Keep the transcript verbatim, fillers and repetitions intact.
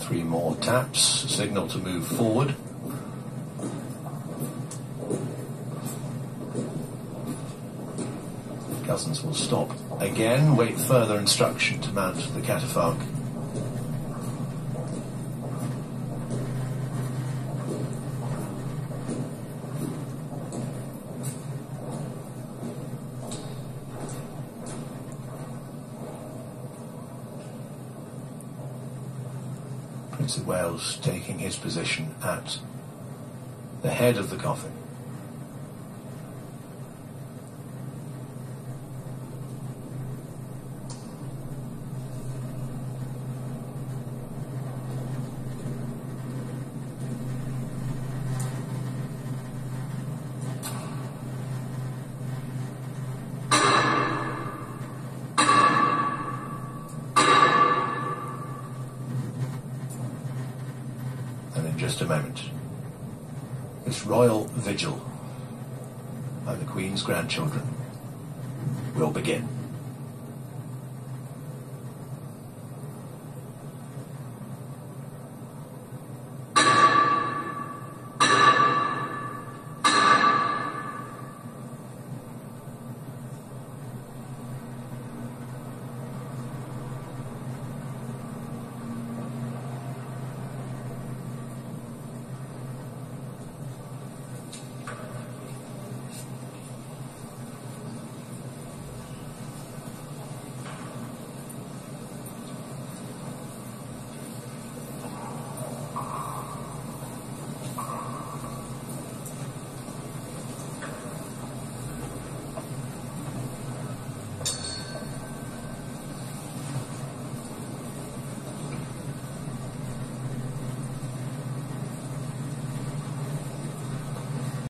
Three more taps, signal to move forward. Cousins will stop again, wait further instruction to mount the catafalque. Prince of Wales taking his position at the head of the coffin. And in just a moment, this royal vigil by the Queen's grandchildren will begin.